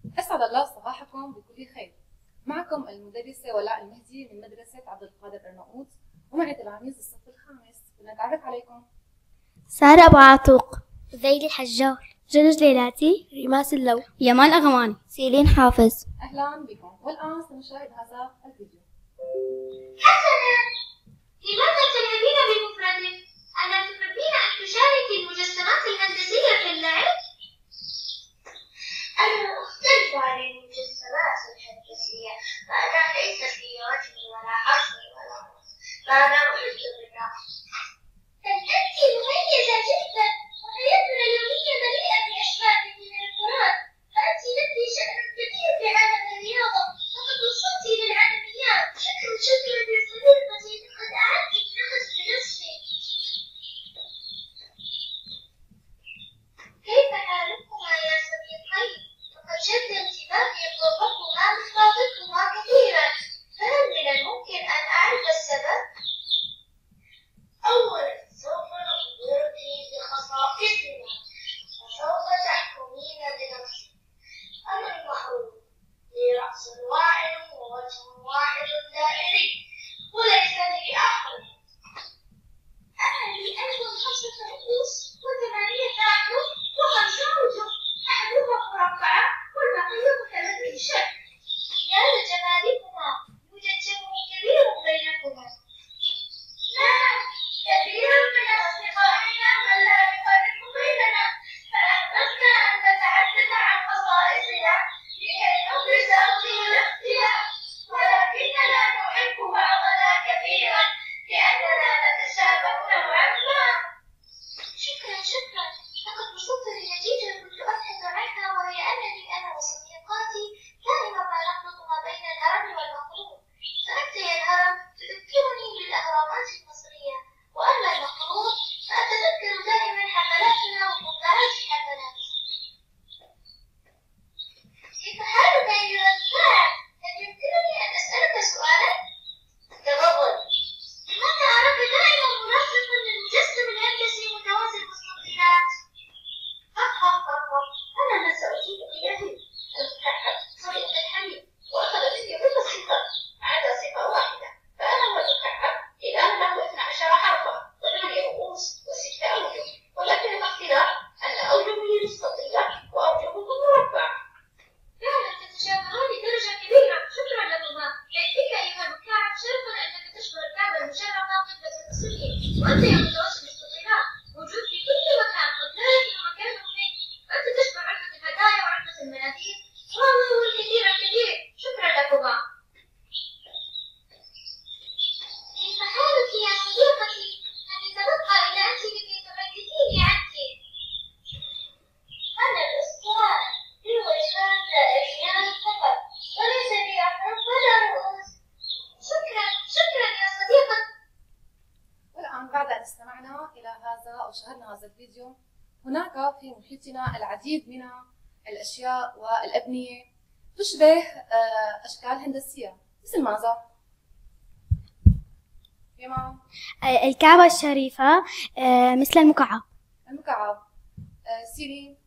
أسعد الله صباحكم بكل خير. معكم المدرسة ولاء المهدي من مدرسة عبد القادر أرناؤوط، ومعي تلاميذ الصف الخامس. بدنا نتعرف عليكم. سارة أبو عاتوق، ذيل الحجار، جنج ليلاتي، ريماس اللو، يمان أغواني، سيلين حافظ. أهلا بكم، والآن سنشاهد هذا الفيديو. حسناً، لماذا تلعبين بمفردك؟ ألا تحبين أن تشاركي المجسمات الهندسية في اللعب؟ أنا أختلف عن المجسمات الهندسية، فأنا ليس في رجلي ولا حرفي ولا رأس، فأنا أحب بالرأس. بل أنت مميزة جدا، وحياتنا اليومية مليئة بأشباه من الفرات، فأنت لك شأن كبير في عالم الرياضة، لقد وصلت للعالميات. شكرا يا صديقتي، لقد أعدت النفس بنفسي. كيف حالكما يا صديقي؟ لقد شد انتباهي طلبكما مخاطبكما كثيرا، فهل من الممكن أن أعرف السبب؟ أولا سوف نخبرك بخصائصنا، وسوف تحكمين بنفسك. أنا المحروم، لي رأس واحد ووجه واحد دائري، وليس لي أحد. أنا لي أيضا 5 رؤوس و8 أعين و5 وجوه، أحدها مربعة والبقية مثلث. يا لجمالكما، يوجد شبه كبير بينكما. نعم، كثير من أصدقائنا من لا يفرق بيننا، فأحببنا أن نتحدث عن خصائصنا لكي نبرز أوجه الاختلاف، ولكننا نحب بعضنا كثيرا لأننا نتشابه نوعا ما. شكرا، لقد وصلت لنتيجة كنت أبحث عنها، وهي أنني أنا وصديقاتي دائما ما نخلط ما بين الهرم والمخلوط. فأنت يا الهرم تذكرني بالأهرامات المصرية، وأما المخلوط فأتذكر دائما حفلاتنا وقبعات حفلاتنا. كيف حالك أيها الساعة؟ هل يمكنني أن أسألك سؤالا؟ تفضل. لماذا أراك دائما منسقا للمجسم الهندسي متوازي المستطيلات؟ أنا من سأجيبك يا هند. المكعب صديق الحبيب، وأخذ مني كل صفة ما عدا صفة واحدة، فأنا هو المكعب. الآن له 12 حرفا و8 رؤوس و6 أوجه، ولكن الاختلاف أن أوجهه مستطيلة وأوجهه مربعة. فعلا تتشابهان بدرجة كبيرة. شكرا لكما. يكفيك أيها المكعب شرفا أنك تشبه الكعبة المشرفة قبة المصريين، وأنت يا متوسط الاستطيلات موجود في كل مكان، قد لا يجد مكان فيك. أنت تشبه علبة الهدايا وعلبة المناديل والكثير الكثير. شكرا لكما. كيف حالك يا صديقتي؟ هل تبقى إلى أنت لكي تحدثيني عنك؟ أنا الأسطوانة، لي وجهان دائريان فقط، وليس لي أحرف ولا رؤوس. شكرا يا صديقتي. والآن بعد أن استمعنا إلى هذا أو شاهدنا هذا الفيديو، هناك في محيطنا العديد من الأشياء والأبنية تشبه أشكال هندسية. مثل ماذا؟ يمان؟ الكعبة الشريفة، مثل المكعب. المكعب. سيرين؟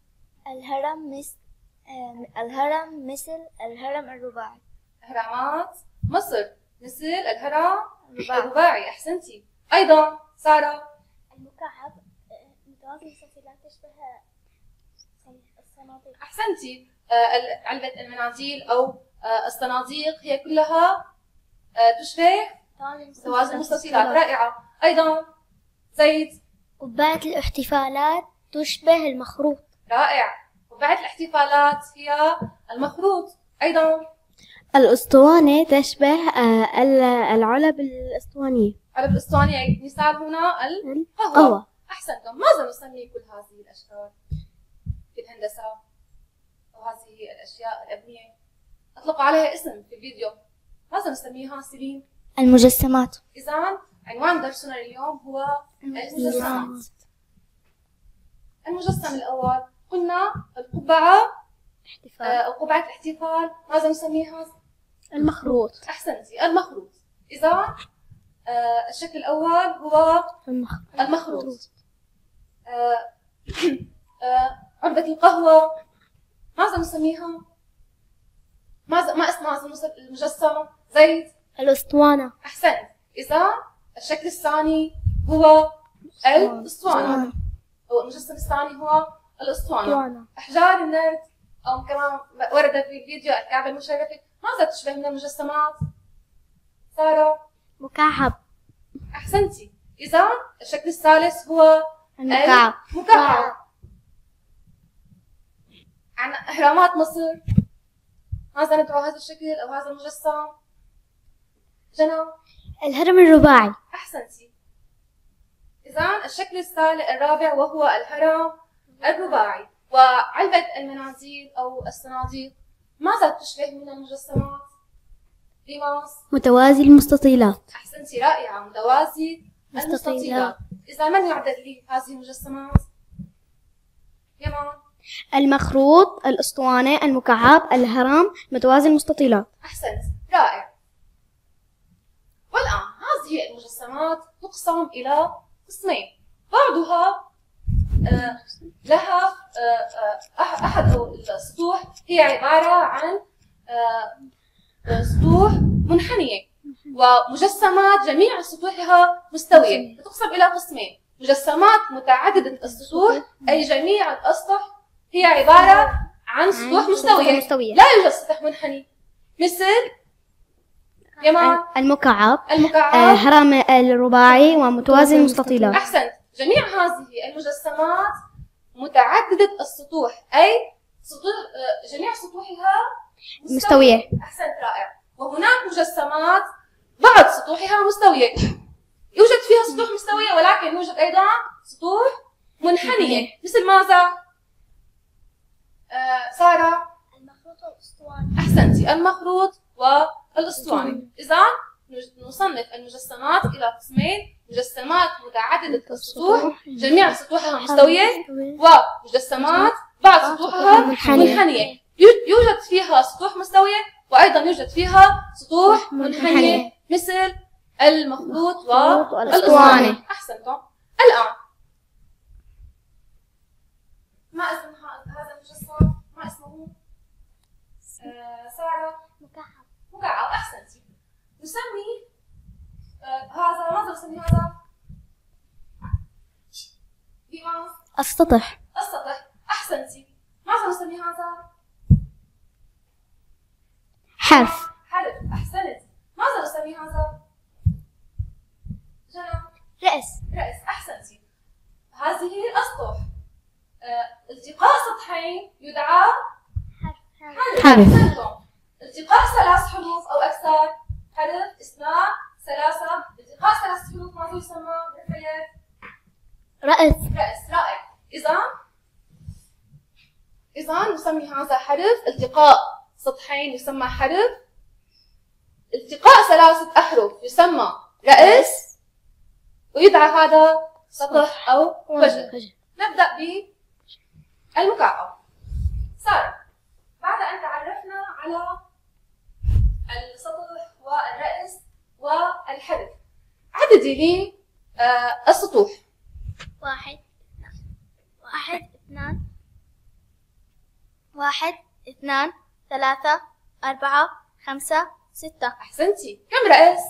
الهرم مثل الهرم الرباعي. أهرامات مصر مثل الهرم الرباعي. أحسنتي. أيضا سارة؟ المكعب متوازي المستطيلات تشبه الصناديق. أحسنتي. علبة المناديل أو الصناديق هي كلها تشبه توازن المستطيلات. رائعة. أيضا زيد؟ قبعة الاحتفالات تشبه المخروط. رائع. قبعة الاحتفالات هي المخروط. أيضا الأسطوانة تشبه العلب الأسطوانية. علب الأسطوانية. مثال هنا القهوة. قهوة. أحسنتم. ماذا نسمي كل هذه الأشكال في الهندسة أو هذه الأشياء الأبنية؟ أطلق عليها اسم في الفيديو. ماذا نسميها سيرين؟ المجسمات. إذن عنوان درسنا اليوم هو المجسمات. المجسم الأول قلنا القبعة أو قبعة الاحتفال. ماذا نسميها؟ المخروط. أحسنتي، المخروط. إذا الشكل الأول هو المخروط. علبة القهوة ماذا نسميها؟ ما اسم هذا المجسم؟ زيد. الأسطوانة. أحسنت. إذا الشكل الثاني هو الأسطوانة، أو المجسم الثاني هو الأسطوانة. أحجار النرد أو كما ورد في الفيديو الكعبة المشرفة ماذا تشبه من المجسمات؟ سارة؟ مكعب. أحسنتي. إذا الشكل الثالث هو المكعب. المكعب. عن أهرامات مصر ماذا ندعو هذا الشكل أو هذا المجسم؟ جنى؟ الهرم الرباعي. أحسنتي. إذا الشكل الرابع وهو الهرم الرباعي. وعلبة المناديل أو الصناديق ماذا تشبه من المجسمات؟ ريماس؟ متوازي المستطيلات. أحسنتي، رائعة، متوازي المستطيلات. إذا من يعدد لي هذه المجسمات؟ يمان؟ المخروط، الأسطوانة، المكعب، الهرم، متوازي المستطيلات. أحسنت، رائع. والآن هذه المجسمات تقسم إلى قسمين، بعضها لها أحد السطوح هي عبارة عن سطوح منحنية، ومجسمات جميع سطوحها مستوية. تقسم إلى قسمين: مجسمات متعددة السطوح أي جميع الأسطح هي عبارة عن سطوح مستوية، لا يوجد سطح منحني، مثل يمان؟ المكعب، المكعب، هرم الرباعي، ومتوازي المستطيلات. أحسنت. جميع هذه المجسمات متعددة السطوح أي جميع سطوحها مستوية. أحسنت، رائع. وهناك مجسمات بعض سطوحها مستوية، يوجد فيها سطوح مستوية ولكن يوجد أيضا سطوح منحنية، مثل ماذا؟ سارة؟ المخروط والأسطوانة. أحسنتي، المخروط والأسطوانة. إذا نصنف المجسمات إلى قسمين: مجسمات متعددة السطوح جميع سطوحها مستوية، ومجسمات بعض سطوحها منحنية، يوجد فيها سطوح مستوية وأيضا يوجد فيها سطوح منحنية، مثل المخروط والأسطوانة. أحسنتم. الآن ما اسم هذا المجسم؟ ما اسمه؟ سارة؟ مكعب. مكعب. أحسنتي. نسمي هذا، ماذا نسمي هذا؟ ديماس؟ السطح. السطح. أحسنتي. ماذا نسمي هذا؟ حرف. حرف. أحسنت. ماذا نسمي هذا؟ جنى؟ رأس. رأس. أحسنتي. هذه الأسطح التقاء سطحين يدعى حرف. أحسنتم. التقاء ثلاث حروف أو أكثر: حرف، اثنان، ثلاثة. التقاء ثلاث حروف ماذا يسمى بالحياة؟ رأس. رأس. رائع. إذا نسمي هذا حرف. التقاء سطحين يسمى حرف، التقاء ثلاثة أحرف يسمى رأس، ويدعى هذا سطح أو وجه. نبدأ بالمكعب. سارة، بعد أن تعرفنا على السطح والرأس والحرف، عددي لي السطوح. 1 2 3 4 5 6. أحسنتي. كم رأس؟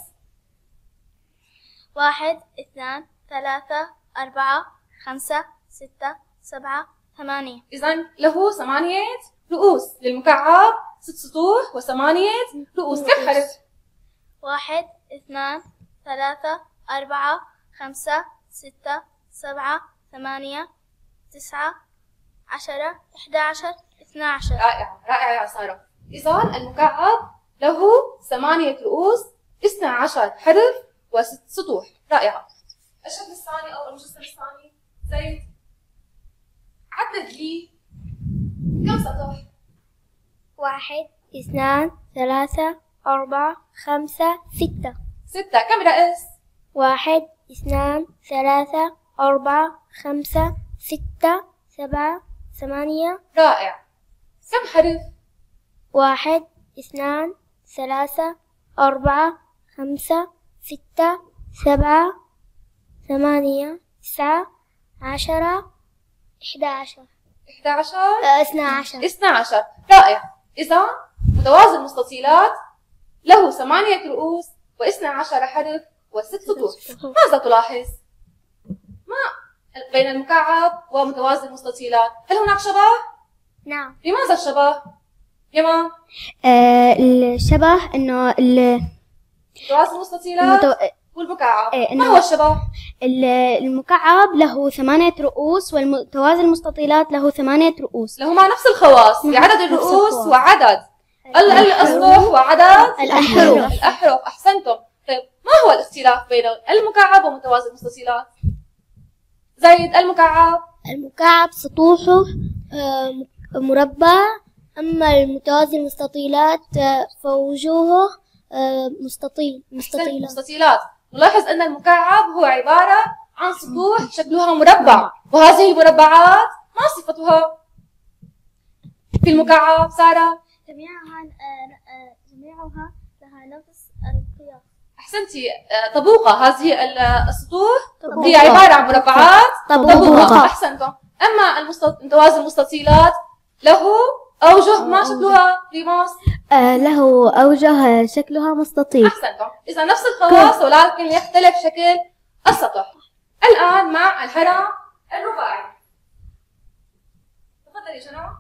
1 2 3 4 5 6 7 8. إذا له 8 رؤوس. للمكعب 6 سطوح و8 رؤوس. كم حرف؟ 1 2 3 4 5 6 7 8 9 10 11 12. رائعة، رائعة يا سارة. إذا المكعب له 8 رؤوس، 12 حرف و6 سطوح. رائعة. الشكل الثاني أو المجسم الثاني، زيد، عدد لي كم سطح؟ 1 2 3 4 5 6. 6. كم رأس؟ 1 2 3 4 5 6 7 8. رائع. كم حرف؟ 1 2 3 4 5 6 7 8 9 10 11. 11 12. 12. رائع. إذا متوازي المستطيلات له 8 رؤوس و12 حرف و6 سطوح. ماذا تلاحظ؟ ما بين المكعب ومتوازي المستطيلات، هل هناك شبه؟ نعم. لماذا الشبه؟ يما الشبه انه متوازي المستطيلات والمكعب، ما هو الشبه؟ المكعب له 8 رؤوس والمتوازي المستطيلات له 8 رؤوس. لهما نفس الخواص في عدد الرؤوس وعدد الأسطح وعدد الأحرف. أحسنتم. طيب ما هو الاختلاف بين المكعب ومتوازي المستطيلات؟ زيد، المكعب سطوحه مربع، أما المتوازي المستطيلات فوجوهه مستطيلات. نلاحظ أن المكعب هو عبارة عن سطوح شكلها مربع، وهذه المربعات ما صفتها في المكعب سارة؟ جميعها لها نفس القياس. أحسنتي. طبوقة. هذه السطوح هي عبارة عن مربعات طبوقة. أحسنتم. أما متوازي المستطيلات له أوجه ما شكلها ريماس؟ له أوجه شكلها مستطيل. أحسنتم. إذا نفس الخواص ولكن يختلف شكل السطح. الآن مع الهرم الرباعي. تفضلي جنى.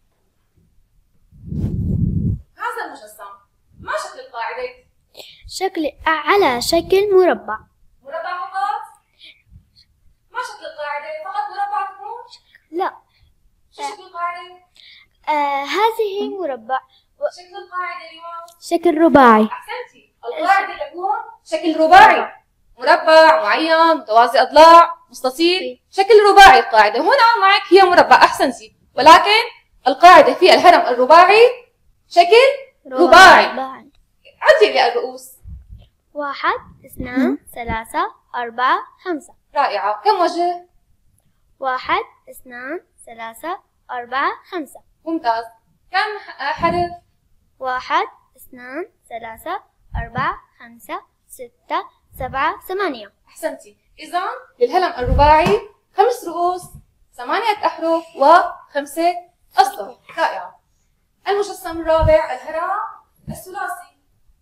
هذا المجسم ما شكل القاعدة؟ على شكل مربع. مربع فقط؟ ما شكل القاعدة؟ فقط مربع تكون؟ لا. شو شكل القاعدة؟ هذه مربع. شكل القاعدة اليوم؟ شكل رباعي. أحسنتي. القاعدة تكون شكل رباعي، مربع معين متوازي أضلاع مستطيل، شكل رباعي القاعدة. هنا معك هي مربع. أحسنتي. ولكن القاعدة في الهرم الرباعي شكل رباعي. عدي لي الرؤوس. 1 2 3 4 5. رائعة. كم وجه؟ 1 2 3 4 5. ممتاز. كم حرف؟ 1 2 3 4 5 6 7 8. أحسنتي. إذا للهرم الرباعي 5 رؤوس، 8 أحرف و5 أسطح. رائعة. المجسم الرابع الهرم الثلاثي.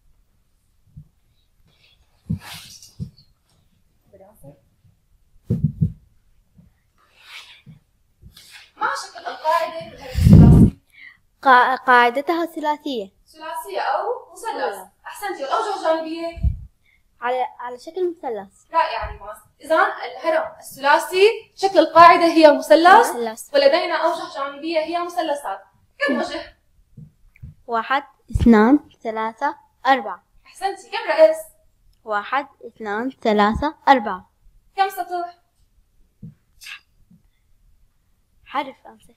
ما شكل القاعدة في الهرم الثلاثي؟ قاعدتها ثلاثية أو مثلث. أحسنتي. والأوجه الجانبية؟ على شكل مثلث. رائعة ريماس. إذا الهرم الثلاثي شكل القاعدة هي مثلث ولدينا أوجه جانبية هي مثلثات. كم وجه؟ 1 2 3 4. أحسنتي. كم رأس؟ 1 2 3 4. كم سطح؟ حرف 5.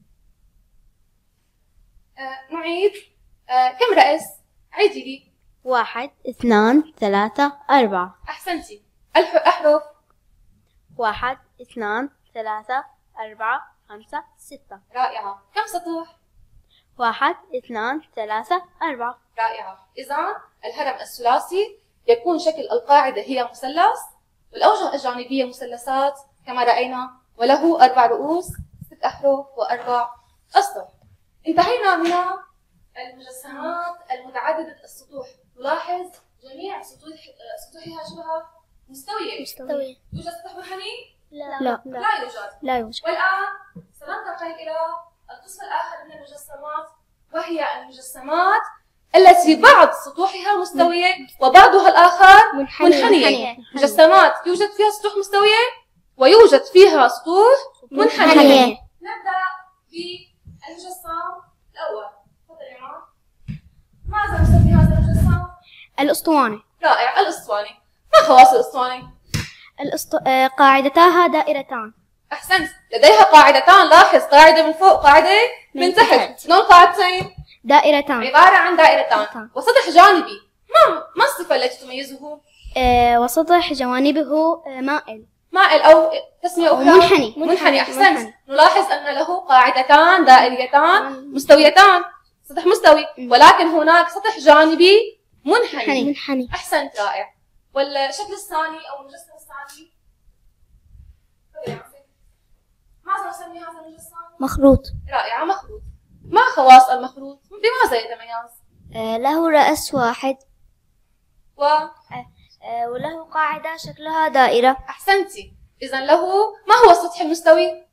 نعيد. كم رأس؟ عيدي لي. 1 2 3 4. أحسنتي. أحرف؟ 1 2 3 4 5 6. رائعة. كم سطح؟ 1 2 3 4. رائعة. إذا الهرم الثلاثي يكون شكل القاعدة هي مثلث والأوجه الجانبية مثلثات كما رأينا، وله 4 رؤوس، 6 أحرف و4 أسطح. انتهينا من المجسمات المتعددة السطوح. نلاحظ جميع سطوحها شبه مستوية. يوجد سطح منحني؟ لا يوجد. والآن سننتقل إلى القسم الآخر من المجسمات، وهي المجسمات التي بعض سطوحها مستوية وبعضها الآخر منحنية. مجسمات يوجد فيها سطوح مستوية ويوجد فيها سطوح منحنية. نبدأ بالمجسم الأول. تفضل يا عمر. ماذا نسمي هذا المجسم؟ الأسطوانة. رائع. الأسطوانة. ما خواص الأسطوانة؟ قاعدتاها دائرتان. أحسنت. لديها قاعدتان. لاحظ، قاعدة من فوق، قاعدة من تحت. شلون قاعدتين؟ دائرتان. عبارة عن دائرتان وسطح جانبي. ما الصفة التي تميزه؟ وسطح جوانبه مائل أو تسمية أخرى منحني. أحسنت. نلاحظ أن له قاعدتان دائريتان مستويتان، سطح مستوي، ولكن هناك سطح جانبي منحني. أحسنت. رائع. والشكل الثاني أو المجسم الثاني ماذا نسمي هذا المجسم؟ مخروط. رائعة. مخروط. ما خواص المخروط؟ بماذا يتميز؟ له رأس واحد و وله قاعدة شكلها دائرة. أحسنتي. إذا له ما هو السطح المستوي؟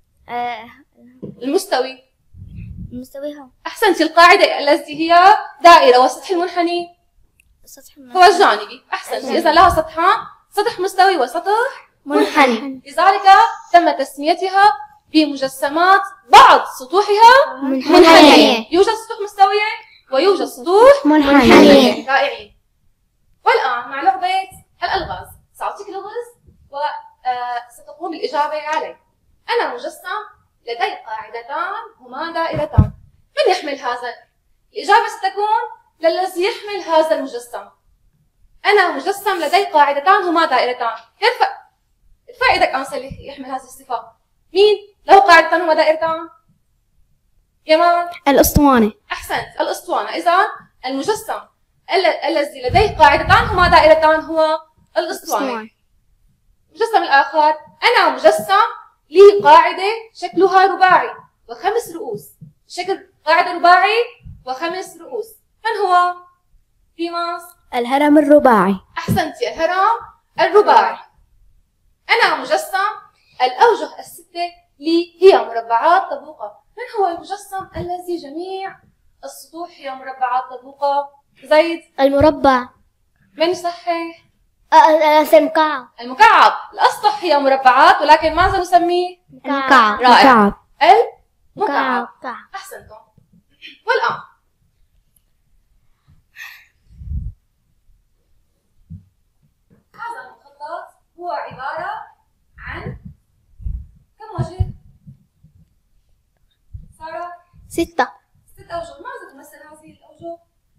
المستوي. مستويها. أحسنتي. القاعدة التي هي دائرة، والسطح المنحني السطح هو الجانبي. أحسنتي. إذا لها سطحان، سطح مستوي وسطح منحني. لذلك تم تسميتها بمجسمات بعض سطوحها منحنية. يوجد سطوح مستوية ويوجد سطوح منحنية. رائعين. والآن مع لعبة الألغاز، سأعطيك لغز وستقوم بالإجابة عليه. أنا مجسم لدي قاعدتان هما دائرتان، من يحمل هذا؟ الإجابة ستكون للذي يحمل هذا المجسم. أنا مجسم لدي قاعدتان هما دائرتان. ارفع يدك أنسى يحمل هذه الصفة. مين له قاعدتان هما دائرتان؟ يمان. الأسطوانة. أحسنت. الأسطوانة. إذا المجسم الذي لديه قاعدتان هما دائرتان هو الأسطوانة. المجسم الآخر، أنا مجسم لي قاعدة شكلها رباعي وخمس رؤوس. شكل قاعدة رباعي وخمس رؤوس، من هو؟ فيماس. الهرم الرباعي. أحسنتي. الهرم الرباعي. أنا مجسم الأوجه الستة لي هي مربعات طبوقة، من هو المجسم الذي جميع السطوح هي مربعات طبوقة؟ زيد. المربع. من يصحح؟ المكعب. المكعب. الأسطح هي مربعات، ولكن ماذا نسميه؟ مكعب. رائع. المكعب. أحسنتم. والآن هذا المخطط هو عبارة عن كم وجه؟ سارة؟ 6 أوجه. ماذا تمثل هذه الأوجه؟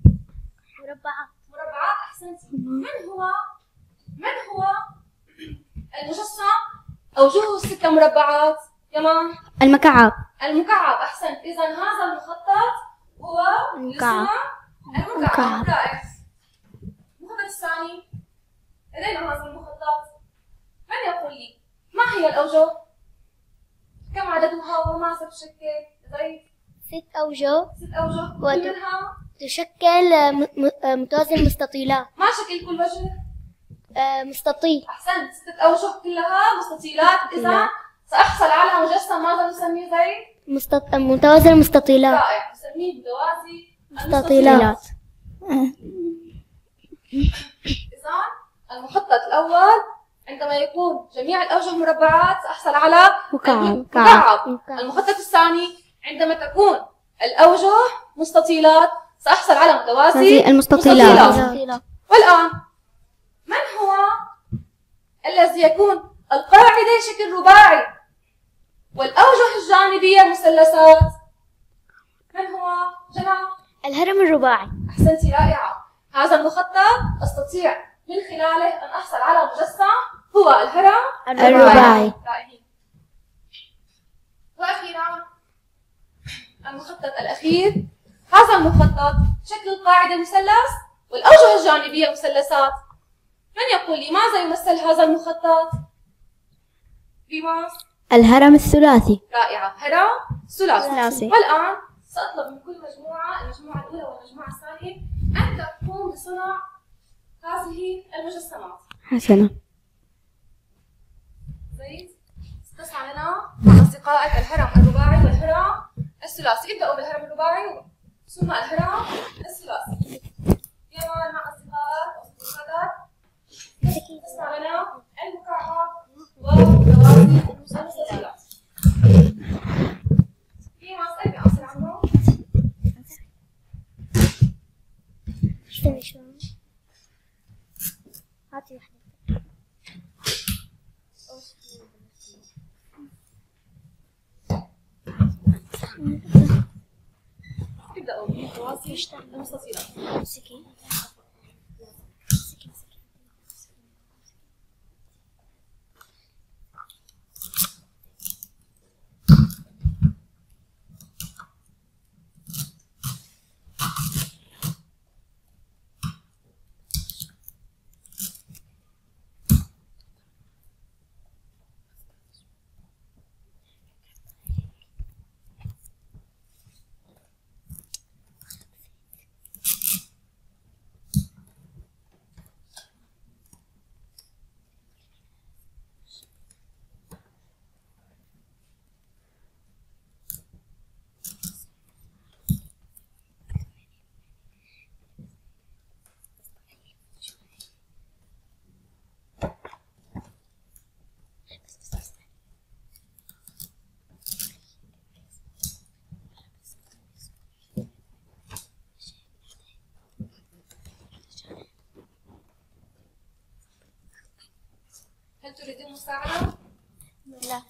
مربعات. أحسنتي. من هو المجسم أوجهه 6 مربعات؟ يمان. المكعب. المكعب. أحسنت. إذا هذا المخطط هو المكعب. المكعب. رائع. المخطط الثاني، لدينا هذا المخطط، من يقول لي ما هي الأوجه؟ كم عددها وماذا تشكل؟ زيد. 6 أوجه. 6 أوجه. كل منها تشكل متوازن مستطيلات. ما شكل كل وجه؟ مستطيل. أحسنت. 6 أوجه كلها مستطيلات. إذا سأحصل على مجسم ماذا نسميه زيد؟ متوازن مستطيلات. رائع. نسميه متوازي مستطيلات. إذا المخطط الأول عندما يكون جميع الأوجه مربعات سأحصل على مكعب. المخطط الثاني عندما تكون الأوجه مستطيلات سأحصل على متوازي المستطيلات. والآن من هو الذي يكون القاعدة شكل رباعي والأوجه الجانبية مثلثات؟ من هو؟ جنى. الهرم الرباعي. أحسنتي. رائعة. هذا المخطط أستطيع من خلاله أن أحصل على مجسم هو الهرم الرباعي. رائعين. وأخيرا المخطط الأخير، هذا المخطط شكل القاعدة مثلث والأوجه الجانبية مثلثات، من يقول لي ماذا يمثل هذا المخطط؟ بيماس. الهرم الثلاثي. رائعة. هرم ثلاثي. والآن سأطلب من كل مجموعة، المجموعة الأولى والمجموعة الثانية، أن تقوم بصنع هذه المجسمات. حسنا. زيد. ستسعى لنا مع أصدقائك الهرم الرباعي والهرم الثلاثي. ابدأوا بالهرم الرباعي ثم الهرم الثلاثي. يلا مع أصدقائك وصديقاتك. تسمع لنا المكعب والمتوازي المستطيلات. في ما أسألك أصل عنه؟ استني شوي. هاتي واحدة. ابدأوا بالمتوازي المستطيلات. امسكي. مساعدة؟ لا.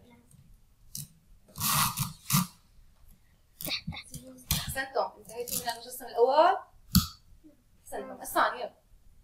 أحسنتم، انتهيتوا من المجسم الأول؟ أحسنتم، الثاني يلا.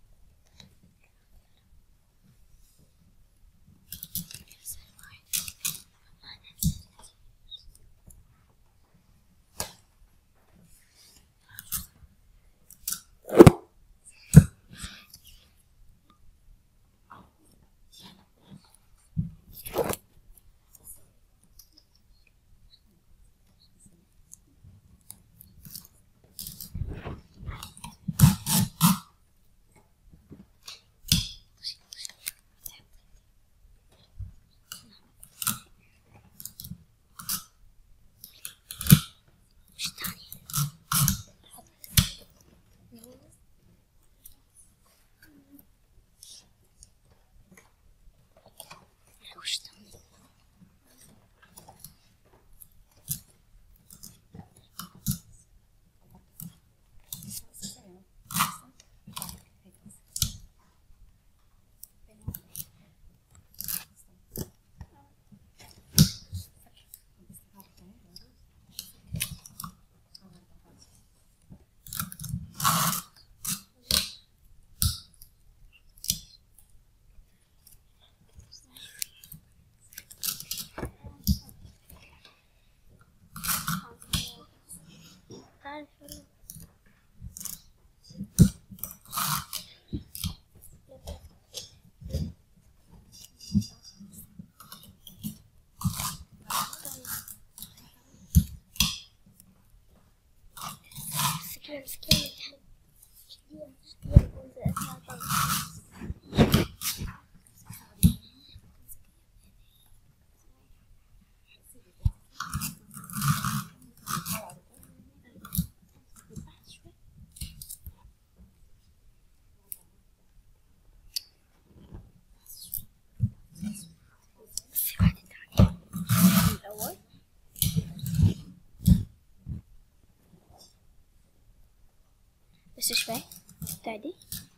بس شوي تعدي.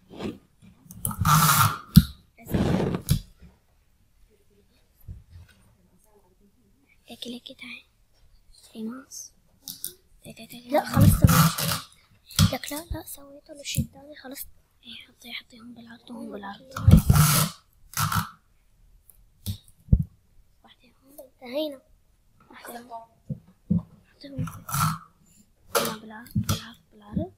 لكي تعي إيماس. لا خلاص سويت. لك لا سويته للشيء الثاني خلاص. حطيهم بالعرض وهم بالعرض. واحدة هون انتهينا. حطيهم بالعرض.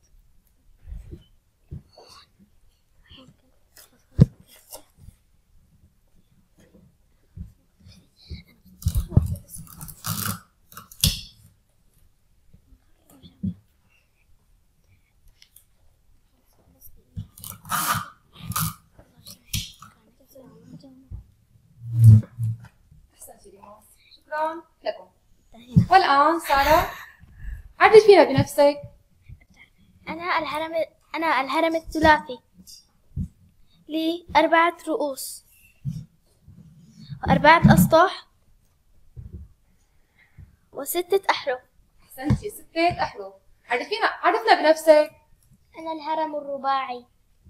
شكرا لكم. والآن سارة عدد فينا بنفسك. أنا الهرم الثلاثي لي 4 رؤوس و4 أسطح و6 أحرف. أحسنتي، 6 أحرف. عرفنا بنفسك. أنا الهرم الرباعي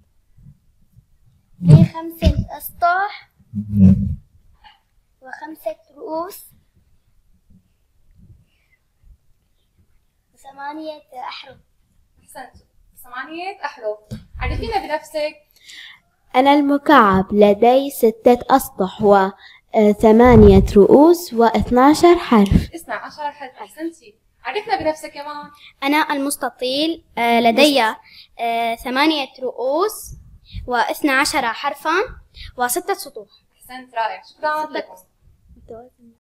لي 5 أسطح و5 رؤوس و8 أحرف. أحسنتوا، 8 أحرف. عرفينا بنفسك. أنا المكعب لدي 6 أسطح و8 رؤوس و12 حرف. 12 حرف. أحسنتي. عرفنا بنفسك كمان. أنا المستطيل لدي 8 رؤوس و12 حرفا و6 سطوح. أحسنت، رائع. شكرا لكم.